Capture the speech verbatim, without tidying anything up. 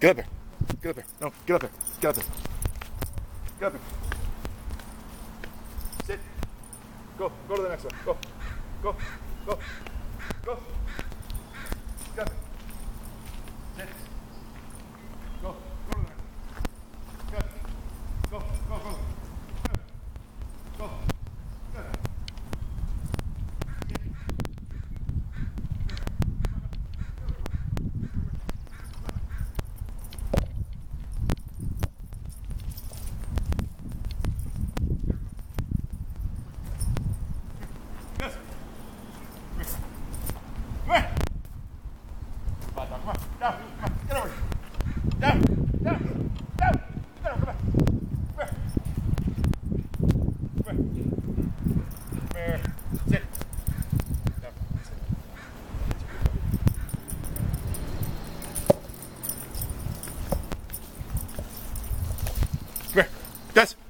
Get up there. Get up there. No, get up there. Get up there. Get up there. Sit. Go. Go to the next one. Go. Go. Go. Go. Get up there. Sit. Go. Go to the next one. Get up there. Go. Go. Go. Go. Get up there. Yes.